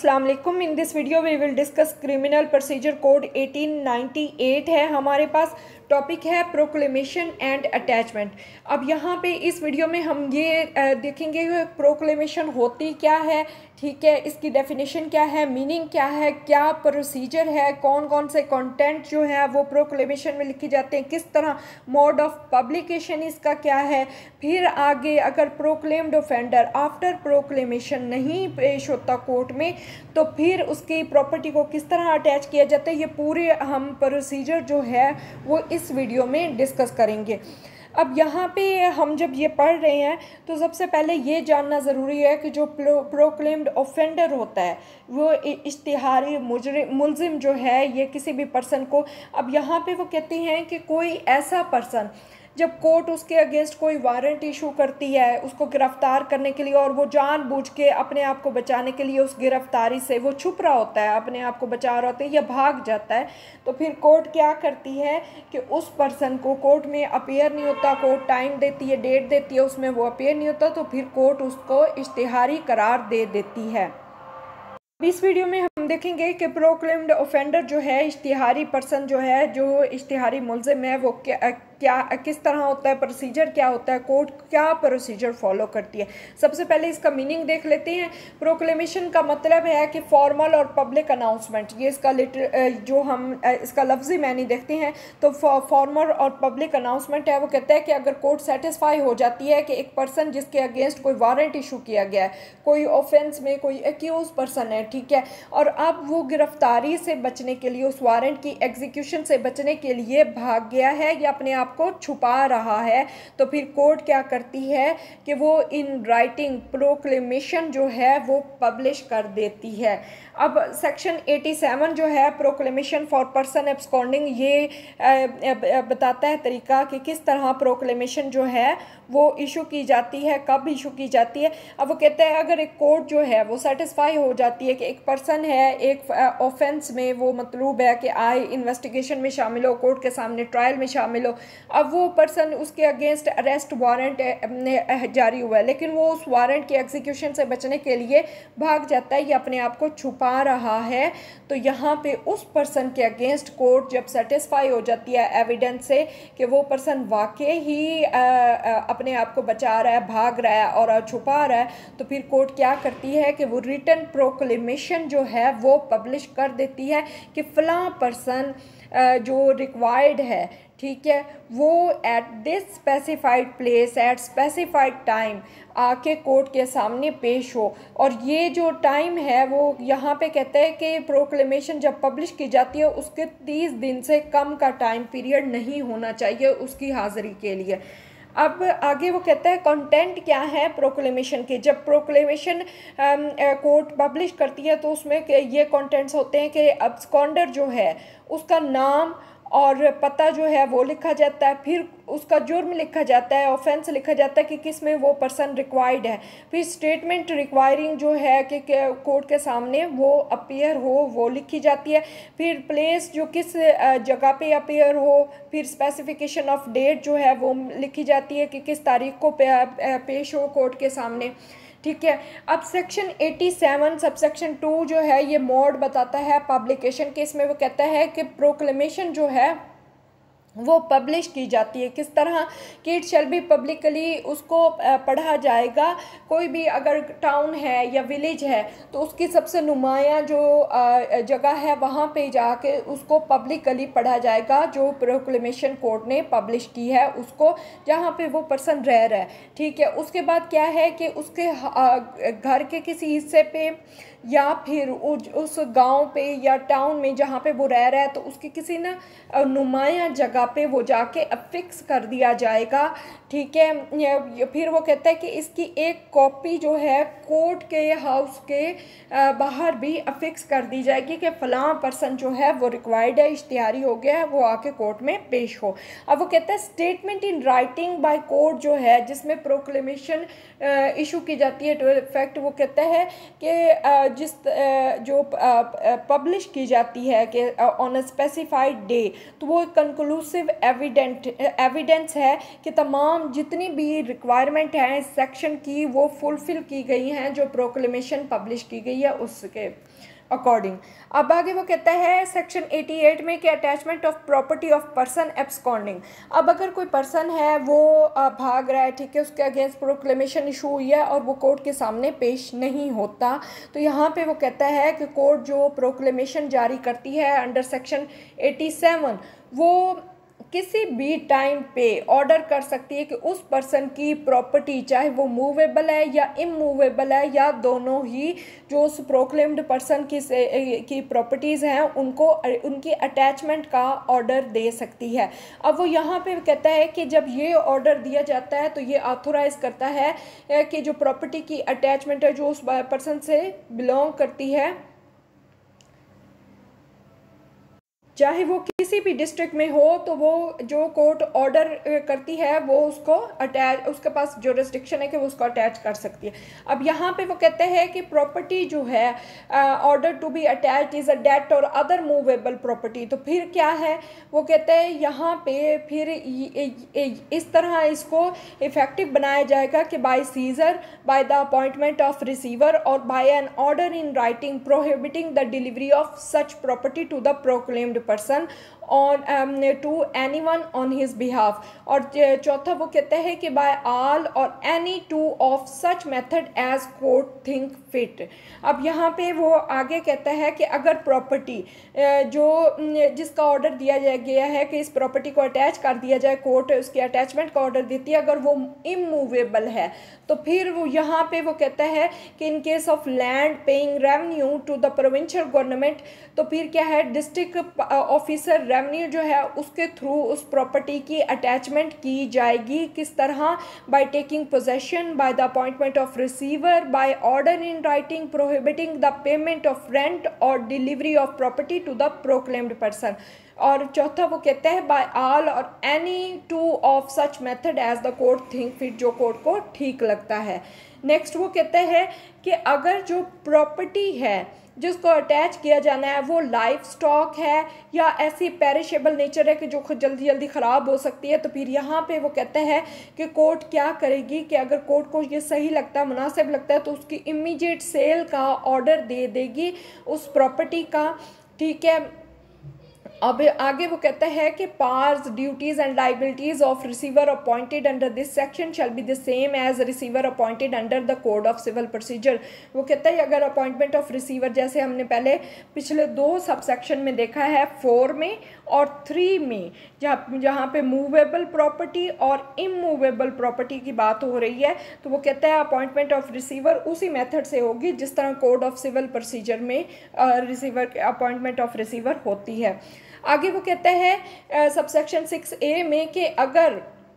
अस्सलाम वालेकुम। In this video we will discuss criminal procedure code 1898 है। हमारे पास टॉपिक है प्रोक्लेमेशन एंड अटैचमेंट। अब यहाँ पे इस वीडियो में हम ये देखेंगे कि प्रोक्लेमेशन होती क्या है, ठीक है, इसकी डेफिनेशन क्या है, मीनिंग क्या है, क्या प्रोसीजर है, कौन कौन से कंटेंट जो है वो प्रोक्लेमेशन में लिखे जाते हैं, किस तरह मोड ऑफ पब्लिकेशन इसका क्या है। फिर आगे अगर प्रोक्लेम्ड ऑफेंडर आफ्टर प्रोक्लेमेशन नहीं पेश होता कोर्ट में तो फिर उसकी प्रॉपर्टी को किस तरह अटैच किया जाता है, ये पूरे हम प्रोसीजर जो है वो इस वीडियो में डिस्कस करेंगे। अब यहाँ पे हम जब ये पढ़ रहे हैं तो सबसे पहले ये जानना ज़रूरी है कि जो प्रोक्लेम्ड ऑफेंडर होता है वो इश्तिहारी मुलजिम जो है ये किसी भी पर्सन को, अब यहाँ पे वो कहते हैं कि कोई ऐसा पर्सन जब कोर्ट उसके अगेंस्ट कोई वारंट इशू करती है उसको गिरफ्तार करने के लिए और वो जानबूझ के अपने आप को बचाने के लिए उस गिरफ्तारी से वो छुप रहा होता है, अपने आप को बचा रहा होता है या भाग जाता है, तो फिर कोर्ट क्या करती है कि उस पर्सन को कोर्ट में अपीयर नहीं होता, कोर्ट टाइम देती है, डेट देती है, उसमें वो अपीयर नहीं होता तो फिर कोर्ट उसको इश्तिहारी करार दे देती है। इस वीडियो में हम देखेंगे कि प्रोक्लेम्ड ऑफेंडर जो है इश्तिहारी पर्सन जो है, जो इश्तिहारी मुलजिम है, वो क्या किस तरह होता है, प्रोसीजर क्या होता है, कोर्ट क्या प्रोसीजर फॉलो करती है। सबसे पहले इसका मीनिंग देख लेते हैं। प्रोक्लेमेशन का मतलब है कि फॉर्मल और पब्लिक अनाउंसमेंट, ये इसका जो हम इसका लफ्जी मानी देखते हैं तो फॉर्मल और पब्लिक अनाउंसमेंट है। वो कहता है कि अगर कोर्ट सेटिस्फाई हो जाती है कि एक पर्सन जिसके अगेंस्ट कोई वारंट इशू किया गया है, कोई ऑफेंस में कोई एक्यूज पर्सन है, ठीक है, और अब वो गिरफ्तारी से बचने के लिए, उस वारंट की एग्जीक्यूशन से बचने के लिए भाग गया है या अपने आप को छुपा रहा है, तो फिर कोर्ट क्या करती है कि वो इन राइटिंग प्रोक्लेमेशन जो है वो पब्लिश कर देती है। अब सेक्शन 87 जो है प्रोक्लेमेशन फॉर पर्सन एब्सकॉन्डिंग, ये बताता है तरीका कि किस तरह प्रोक्लेमेशन जो है वो इशू की जाती है, कब इशू की जाती है। अब वो कहते हैं अगर एक कोर्ट जो है वो सेटिस्फाई हो जाती है कि एक पर्सन है एक ऑफेंस में वो मतलूब है कि आए इन्वेस्टिगेशन में शामिल हो, कोर्ट के सामने ट्रायल में शामिल हो, अब वो पर्सन उसके अगेंस्ट अरेस्ट वारंट जारी हुआ है लेकिन वो उस वारंट की एग्जीक्यूशन से बचने के लिए भाग जाता है या अपने आप को छुपा रहा है, तो यहाँ पे उस पर्सन के अगेंस्ट कोर्ट जब सेटिस्फाई हो जाती है एविडेंस से कि वो पर्सन वाकई ही अपने आप को बचा रहा है, भाग रहा है और छुपा रहा है, तो फिर कोर्ट क्या करती है कि वो रिटन प्रोक्लेमेशन जो है वो पब्लिश कर देती है कि फ़लाँ पर्सन जो रिक्वायर्ड है, ठीक है, वो at this specified place at specified time आके कोर्ट के सामने पेश हो। और ये जो टाइम है वो यहाँ पे कहते हैं कि प्रोक्लेमेशन जब पब्लिश की जाती है उसके 30 दिन से कम का टाइम पीरियड नहीं होना चाहिए उसकी हाज़िरी के लिए। अब आगे वो कहता है कंटेंट क्या है प्रोक्लेमेशन के। जब प्रोक्लेमेशन कोर्ट पब्लिश करती है तो उसमें ये कंटेंट्स होते हैं कि अब्सकॉन्डर जो है उसका नाम और पता जो है वो लिखा जाता है, फिर उसका जुर्म लिखा जाता है, ऑफेंस लिखा जाता है कि किस में वो पर्सन रिक्वायर्ड है, फिर स्टेटमेंट रिक्वायरिंग जो है कि कोर्ट के सामने वो अपीयर हो वो लिखी जाती है, फिर प्लेस जो किस जगह पे अपीयर हो, फिर स्पेसिफिकेशन ऑफ डेट जो है वो लिखी जाती है कि किस तारीख को पेश हो कोर्ट के सामने, ठीक है। अब सेक्शन 87 सबसेक्शन 2 जो है ये मोड बताता है पब्लिकेशन के। इसमें वो कहता है कि प्रोक्लेमेशन जो है वो पब्लिश की जाती है किस तरह कि इट शैल बी पब्लिकली, उसको पढ़ा जाएगा। कोई भी अगर टाउन है या विलेज है तो उसकी सबसे नुमाया जो जगह है वहाँ पे जाके उसको पब्लिकली पढ़ा जाएगा जो प्रोक्लेमेशन कोर्ट ने पब्लिश की है उसको, जहाँ पे वो पर्सन रह रहा है, ठीक है। उसके बाद क्या है कि उसके घर के किसी हिस्से पे या फिर उस गांव पे या टाउन में जहाँ पे वो रह रहा है तो उसकी किसी ना नुमाया जगह पे वो जाके अफिक्स कर दिया जाएगा, ठीक है। फिर वो कहता है कि इसकी एक कॉपी जो है कोर्ट के हाउस के बाहर भी अफिक्स कर दी जाएगी कि फ़लाँ पर्सन जो है वो रिक्वायर्ड है, इश्तिहारी हो गया है, वो आके कोर्ट में पेश हो। अब वो कहता है statement in writing by court जो है जिसमें प्रोक्लेमेशन इशू की जाती है टू इफेक्ट, वो कहता है कि जो पब्लिश की जाती है कि ऑन अ स्पेसिफाइड डे, तो वो कंक्लूसिव कंक्लूसिव एविडेंस है कि तमाम जितनी भी रिक्वायरमेंट हैं इस सेक्शन की वो फुलफ़िल की गई हैं जो प्रोक्लेमेशन पब्लिश की गई है उसके अकॉर्डिंग। अब आगे वो कहता है सेक्शन 88 में कि attachment of property of person absconding. अब अगर कोई पर्सन है वो भाग रहा है, ठीक है, उसके अगेंस्ट प्रोक्लेमेशन इशू हुई है और वो कोर्ट के सामने पेश नहीं होता, तो यहाँ पे वो कहता है कि कोर्ट जो प्रोक्लेमेशन जारी करती है अंडर सेक्शन 87 वो किसी भी टाइम पे ऑर्डर कर सकती है कि उस पर्सन की प्रॉपर्टी चाहे वो मूवेबल है या इमूवेबल है या दोनों ही, जो उस प्रोक्लेम्ड पर्सन की प्रॉपर्टीज़ हैं उनको उनकी अटैचमेंट का ऑर्डर दे सकती है। अब वो यहाँ पे कहता है कि जब ये ऑर्डर दिया जाता है तो ये ऑथोराइज़ करता है कि जो प्रॉपर्टी की अटैचमेंट है जो उस पर्सन से बिलोंग करती है, चाहे वो किसी भी डिस्ट्रिक्ट में हो, तो वो जो कोर्ट ऑर्डर करती है वो उसको अटैच, उसके पास जुरिस्डिक्शन है कि वो उसको अटैच कर सकती है। अब यहाँ पे वो कहते हैं कि प्रॉपर्टी जो है order to be attached is a debt और अदर मूवेबल प्रॉपर्टी। तो फिर क्या है, वो कहते हैं यहाँ पे फिर इस तरह इसको इफेक्टिव बनाया जाएगा कि by seizure, by the appointment of receiver और by an order in writing prohibiting the delivery of such property to the proclaimed person on to anyone on his behalf। और चौथा वो कहते हैं कि by all or any two of such method as court think fit। अब यहाँ पे वो आगे कहता है कि अगर प्रॉपर्टी जो जिसका ऑर्डर दिया गया है कि इस प्रॉपर्टी को अटैच कर दिया जाए, कोर्ट उसकी अटैचमेंट का ऑर्डर देती है, अगर वो इमूवेबल है तो फिर वो यहाँ पे वो कहता है कि in case of land paying revenue to the provincial government, तो फिर क्या है, डिस्ट्रिक्ट ऑफिसर रेवेन्यू जो है उसके थ्रू उस प्रॉपर्टी की अटैचमेंट की जाएगी। किस तरह, by taking possession, by the appointment of receiver, by order in writing prohibiting the payment of rent और delivery of property to the proclaimed person. और चौथा वो कहते हैं बाय ऑल और any two of such method as the court think fit, जो court को ठीक लगता है। नेक्स्ट वो कहते हैं कि अगर जो प्रॉपर्टी है जिसको अटैच किया जाना है वो लाइफ स्टॉक है या ऐसी पेरिशेबल नेचर है कि जो जल्दी जल्दी ख़राब हो सकती है, तो फिर यहाँ पे वो कहते हैं कि कोर्ट क्या करेगी कि अगर कोर्ट को ये सही लगता है, मुनासिब लगता है, तो उसकी इमीडिएट सेल का ऑर्डर दे देगी उस प्रॉपर्टी का, ठीक है। अब आगे वो कहता है कि powers, duties and liabilities of receiver appointed under this section shall be the same as receiver appointed under the code of civil procedure. वो कहता है अगर अपॉइंटमेंट ऑफ रिसीवर, जैसे हमने पहले पिछले 2 सब सेक्शन में देखा है 4 में और 3 में, जहाँ पे मूवेबल प्रॉपर्टी और इमूवेबल प्रॉपर्टी की बात हो रही है, तो वो कहता है अपॉइंटमेंट ऑफ रिसीवर उसी मेथड से होगी जिस तरह कोड ऑफ सिविल प्रोसीजर में रिसीवर अपॉइंटमेंट ऑफ रिसीवर होती है। आगे वो कहता है सबसेक्शन 6A में कि अगर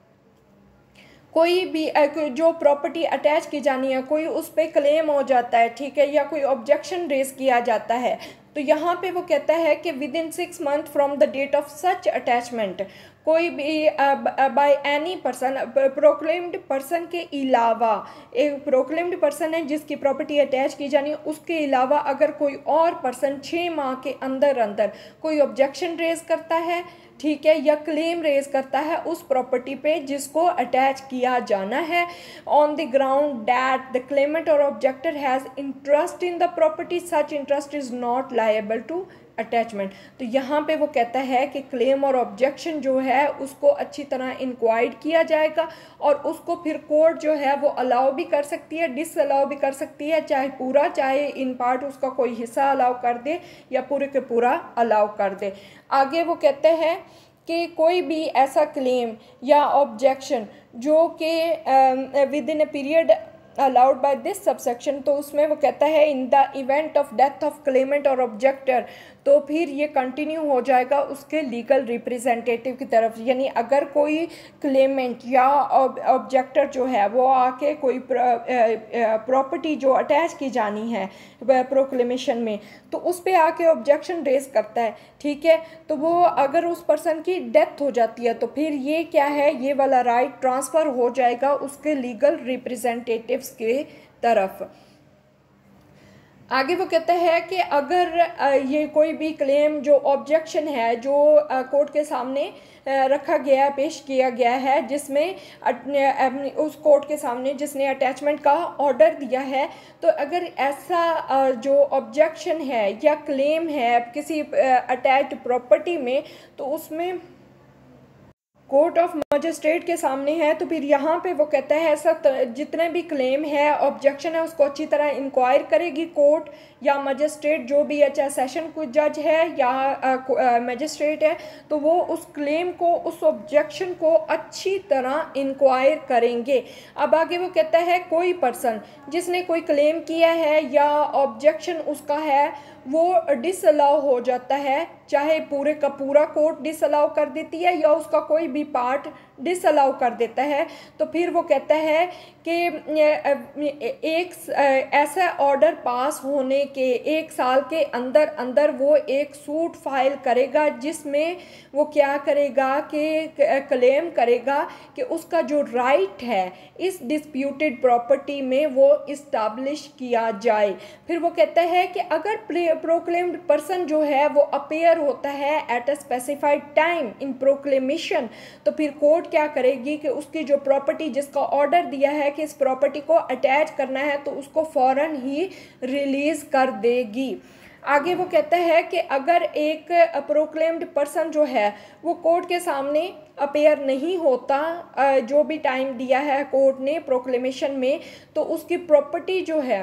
कोई भी जो प्रॉपर्टी अटैच की जानी है, कोई उस पर क्लेम हो जाता है, ठीक है, या कोई ऑब्जेक्शन रेज किया जाता है, तो यहाँ पे वो कहता है कि within 6 month from the date of such attachment, कोई भी by any person, proclaimed person के अलावा, एक प्रोक्लेम्ड पर्सन है जिसकी प्रॉपर्टी अटैच की जानी है, उसके अलावा अगर कोई और पर्सन 6 माह के अंदर अंदर कोई ऑब्जेक्शन रेज करता है, ठीक है, या क्लेम रेज करता है उस प्रॉपर्टी पे जिसको अटैच किया जाना है, on the ground that the claimant और objector has interest in the property, such interest is not liable to attachment. तो यहाँ पे वो कहता है कि क्लेम और ऑब्जेक्शन जो है उसको अच्छी तरह इंक्वायर्ड किया जाएगा और उसको फिर कोर्ट जो है वो अलाउ भी कर सकती है, डिसअलाउ भी कर सकती है, चाहे पूरा चाहे इन पार्ट उसका कोई हिस्सा अलाउ कर दे या पूरे के पूरा अलाउ कर दे। आगे वो कहते हैं कि कोई भी ऐसा क्लेम या ऑब्जेक्शन जो कि within a period allowed by this subsection, तो उसमें वो कहता है in the event of death of claimant और ऑब्जेक्टर, तो फिर ये कंटिन्यू हो जाएगा उसके लीगल रिप्रेजेंटेटिव की तरफ। यानी अगर कोई क्लेमेंट या ऑब्जेक्टर जो है वो आके कोई प्रॉपर्टी जो अटैच की जानी है प्रोक्लेमेशन में, तो उस पे आके ऑब्जेक्शन रेज करता है, ठीक है, तो वो अगर उस पर्सन की डेथ हो जाती है तो फिर ये क्या है, ये वाला राइट ट्रांसफ़र हो जाएगा उसके लीगल रिप्रेजेंटेटिव्स के तरफ। आगे वो कहता है कि अगर ये कोई भी क्लेम जो ऑब्जेक्शन है जो कोर्ट के सामने रखा गया है, पेश किया गया है, जिसमें उस कोर्ट के सामने जिसने अटैचमेंट का ऑर्डर दिया है, तो अगर ऐसा जो ऑब्जेक्शन है या क्लेम है किसी अटैच्ड प्रॉपर्टी में, तो उसमें कोर्ट ऑफ मजिस्ट्रेट के सामने है, तो फिर यहाँ पे वो कहता है ऐसा जितने भी क्लेम है, ऑब्जेक्शन है, उसको अच्छी तरह इंक्वायर करेगी कोर्ट या मजिस्ट्रेट जो भी है, चाहे सेशन कोई जज है या मजिस्ट्रेट है, तो वो उस क्लेम को, उस ऑब्जेक्शन को अच्छी तरह इंक्वायर करेंगे। अब आगे वो कहता है कोई पर्सन जिसने कोई क्लेम किया है या ऑब्जेक्शन उसका है वो डिसअलाउ हो जाता है, चाहे पूरे का पूरा कोर्ट डिसअलाउ कर देती है या उसका कोई भी पार्ट डिसअलाउ कर देता है, तो फिर वो कहता है कि एक ऐसा ऑर्डर पास होने के 1 साल के अंदर अंदर वो एक सूट फाइल करेगा जिसमें वो क्या करेगा कि क्लेम करेगा कि उसका जो राइट है इस डिस्प्यूटेड प्रॉपर्टी में वो इस्टाब्लिश किया जाए। फिर वो कहता है कि अगर प्रोक्लेम्ड पर्सन जो है वो अपेयर होता है at a specified time in proclamation, तो फिर कोर्ट क्या करेगी कि उसकी जो प्रॉपर्टी जिसका ऑर्डर दिया है कि इस प्रॉपर्टी को अटैच करना है, तो उसको फौरन ही रिलीज कर देगी। आगे वो कहता है कि अगर एक प्रोक्लेम्ड पर्सन जो है वो कोर्ट के सामने अपेयर नहीं होता जो भी टाइम दिया है कोर्ट ने प्रोक्लेमेशन में, तो उसकी प्रॉपर्टी जो है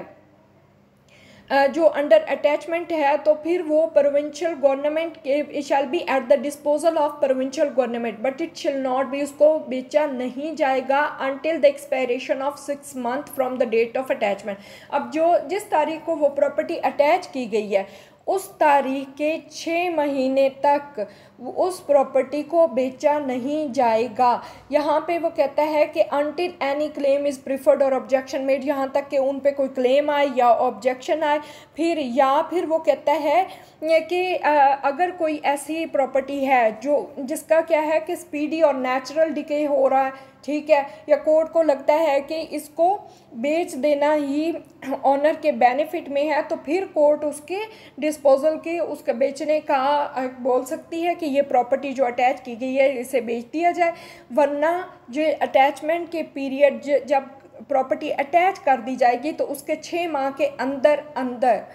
जो अंडर अटैचमेंट है, तो फिर वो प्रोविंशियल गवर्नमेंट के shall be at the disposal of provincial government but it shall not be, उसको बेचा नहीं जाएगा until the expiration of 6 months from the date of attachment. अब जो जिस तारीख को वो प्रॉपर्टी अटैच की गई है उस तारीख के 6 महीने तक उस प्रॉपर्टी को बेचा नहीं जाएगा। यहाँ पे वो कहता है कि until any claim is preferred और ऑब्जेक्शन मेड, यहाँ तक कि उन पे कोई क्लेम आए या ऑब्जेक्शन आए, फिर वो कहता है कि अगर कोई ऐसी प्रॉपर्टी है जो जिसका क्या है कि स्पीडी और नेचुरल डिके हो रहा है, ठीक है, या कोर्ट को लगता है कि इसको बेच देना ही ऑनर के बेनिफिट में है, तो फिर कोर्ट उसके डिस्पोजल के उसके बेचने का बोल सकती है कि ये प्रॉपर्टी जो अटैच की गई है इसे बेच दिया जाए। वरना जो अटैचमेंट के पीरियड जब प्रॉपर्टी अटैच कर दी जाएगी तो उसके 6 माह के अंदर अंदर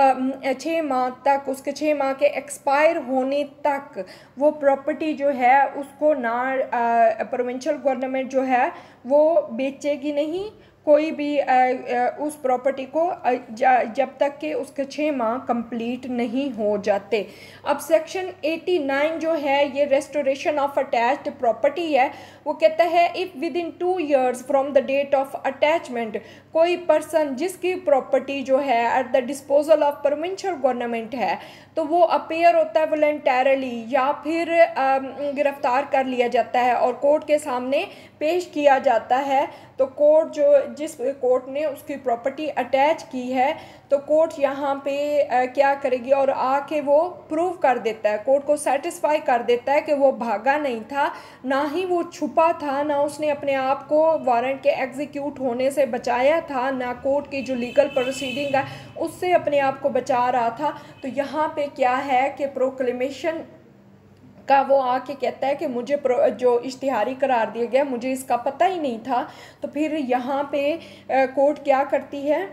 6 माह तक, उसके 6 माह के एक्सपायर होने तक वो प्रॉपर्टी जो है उसको ना प्रोविंशियल गवर्नमेंट जो है वो बेचेगी नहीं कोई भी उस प्रॉपर्टी को जब तक कि उसके 6 माह कंप्लीट नहीं हो जाते। अब सेक्शन 89 जो है ये रेस्टोरेशन ऑफ अटैच्ड प्रॉपर्टी है। वो कहता है if within 2 years from the date of attachment कोई पर्सन जिसकी प्रॉपर्टी जो है at the disposal of provincial government है, तो वो अपेयर होता है वॉलंटरली या फिर गिरफ्तार कर लिया जाता है और कोर्ट के सामने पेश किया जाता है, तो कोर्ट जिस कोर्ट ने उसकी प्रॉपर्टी अटैच की है, तो कोर्ट यहाँ पे क्या करेगी और आके वो प्रूव कर देता है, कोर्ट को सेटिस्फाई कर देता है कि वो भागा नहीं था, ना ही वो छुपा था, ना उसने अपने आप को वारंट के एग्जीक्यूट होने से बचाया था, ना कोर्ट की जो लीगल प्रोसीडिंग है उससे अपने आप को बचा रहा था। तो यहाँ पे क्या है कि प्रोक्लेमेशन का वो आके कहता है कि मुझे जो इश्तिहारी करार दिया गया मुझे इसका पता ही नहीं था। तो फिर यहाँ पे कोर्ट क्या करती है,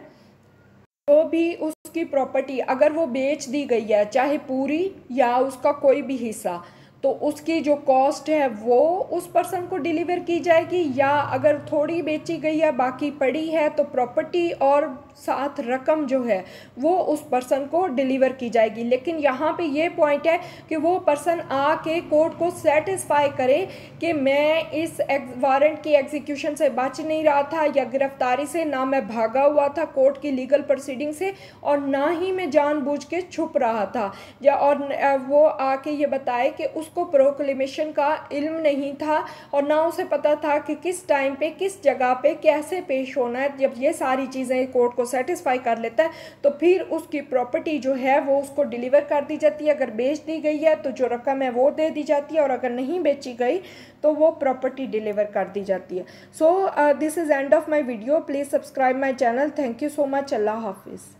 जो भी उसकी प्रॉपर्टी अगर वो बेच दी गई है चाहे पूरी या उसका कोई भी हिस्सा, तो उसकी जो कॉस्ट है वो उस पर्सन को डिलीवर की जाएगी, या अगर थोड़ी बेची गई है बाकी पड़ी है तो प्रॉपर्टी और साथ रकम जो है वो उस पर्सन को डिलीवर की जाएगी। लेकिन यहाँ पे ये पॉइंट है कि वो पर्सन आके कोर्ट को सेटिस्फाई करे कि मैं इस वारंट की एग्जीक्यूशन से बच नहीं रहा था या गिरफ्तारी से, ना मैं भागा हुआ था कोर्ट की लीगल प्रोसीडिंग से और ना ही मैं जानबूझ के छुप रहा था, या और वो आके ये बताए कि उसको प्रोक्लेमेशन का इल्म नहीं था और ना उसे पता था कि किस टाइम पे किस जगह पे कैसे पेश होना है। जब ये सारी चीज़ें कोर्ट को सेटिस्फाई कर लेता है तो फिर उसकी प्रॉपर्टी जो है वो उसको डिलीवर कर दी जाती है। अगर बेच दी गई है तो जो रकम है वो दे दी जाती है और अगर नहीं बेची गई तो वो प्रॉपर्टी डिलीवर कर दी जाती है। So this is end of my video. Please subscribe my channel. Thank you so much. अल्लाह हाफिज़।